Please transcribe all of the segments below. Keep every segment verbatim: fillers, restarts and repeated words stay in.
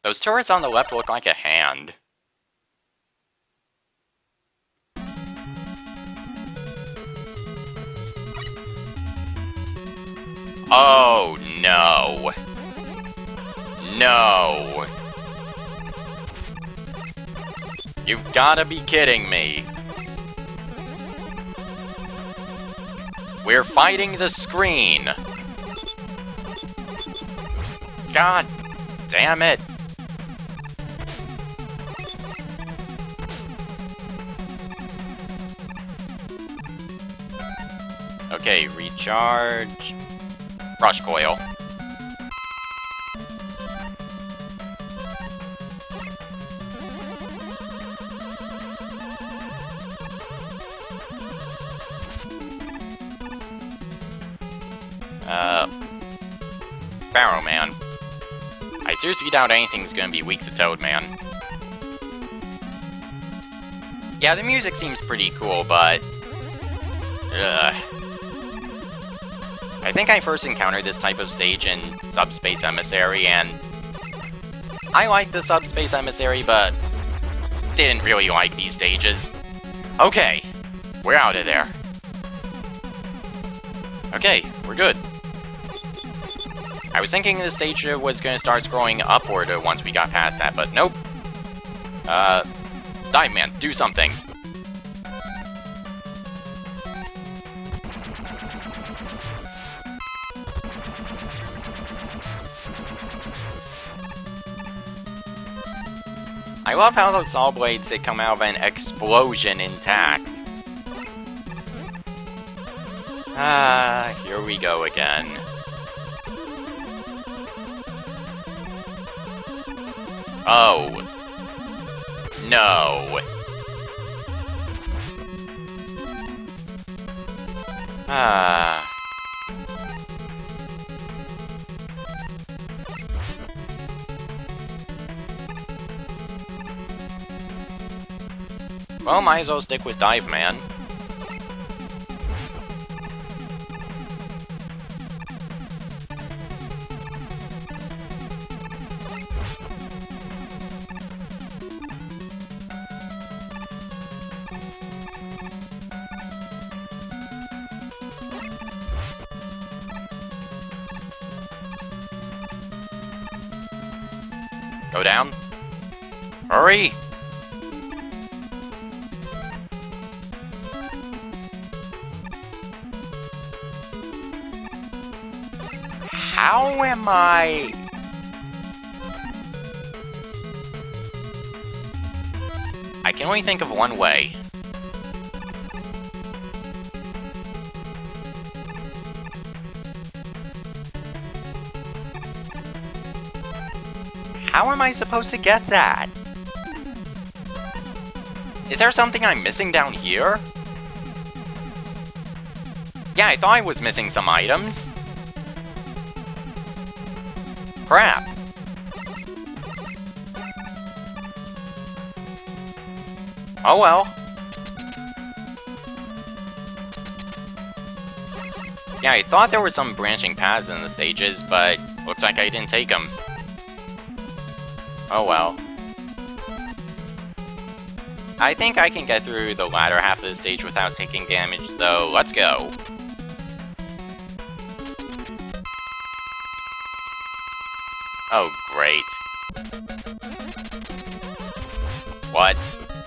Those turrets on the left look like a hand. Oh, no. No. You've gotta be kidding me. We're fighting the screen. God damn it. Okay, recharge. Rush coil. Uh, Pharaoh Man. I seriously doubt anything's gonna be weak to Toad Man. Yeah, the music seems pretty cool, but... Ugh. I think I first encountered this type of stage in Subspace Emissary, and... I like the Subspace Emissary, but... didn't really like these stages. Okay, we're out of there. Okay, we're good. I was thinking the stage was going to start scrolling upward once we got past that, but nope. Uh, Dive Man, do something. I love how those Saw Blades that come out of an explosion intact. Ah, here we go again. Oh. No. Ah. Well, might as well stick with Dive Man. Go down. Hurry! How am I... I can only think of one way. How am I supposed to get that? Is there something I'm missing down here? Yeah, I thought I was missing some items. Crap. Oh well. Yeah, I thought there were some branching paths in the stages, but looks like I didn't take them. Oh well. I think I can get through the latter half of the stage without taking damage, so let's go. Oh, great. What?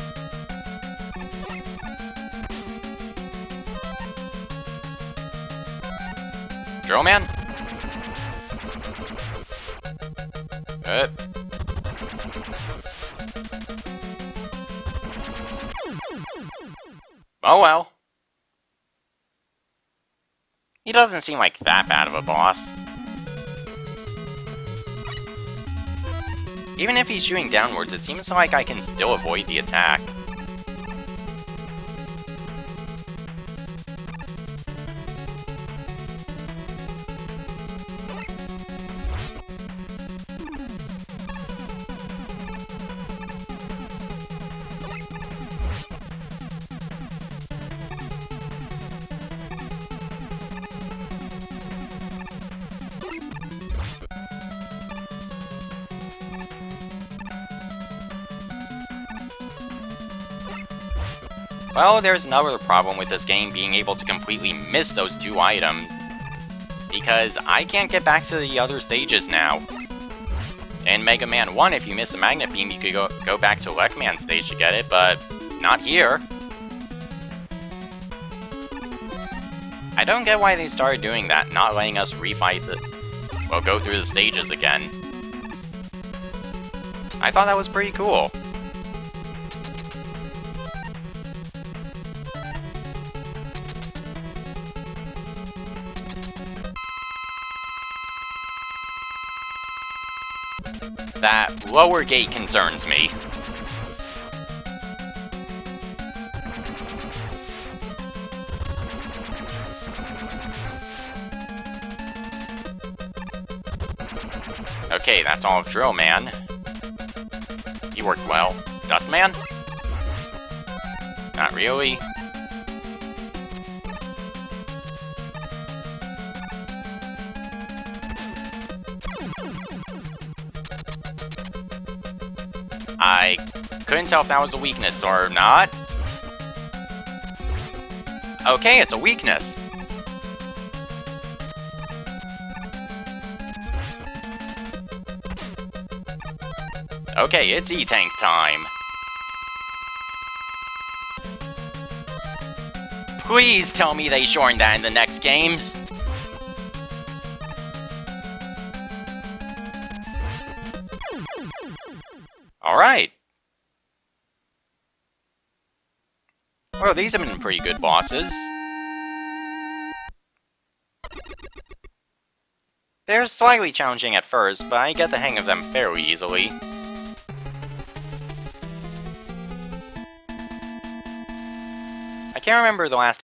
Drill Man? Uh. Oh well. He doesn't seem like that bad of a boss. Even if he's shooting downwards, it seems like I can still avoid the attack. Well, there's another problem with this game being able to completely miss those two items. Because I can't get back to the other stages now. In Mega Man one, if you miss a Magnet Beam, you could go, go back to Lekman stage to get it, but not here. I don't get why they started doing that, not letting us refight the... well, go through the stages again. I thought that was pretty cool. That lower gate concerns me. Okay, that's all of Drill Man. He worked well. Dust Man? Not really. I couldn't tell if that was a weakness or not. Okay, it's a weakness. Okay, it's E-Tank time. Please tell me they shorten that in the next games. Alright. Well, these have been pretty good bosses. They're slightly challenging at first, but I get the hang of them fairly easily. I can't remember the last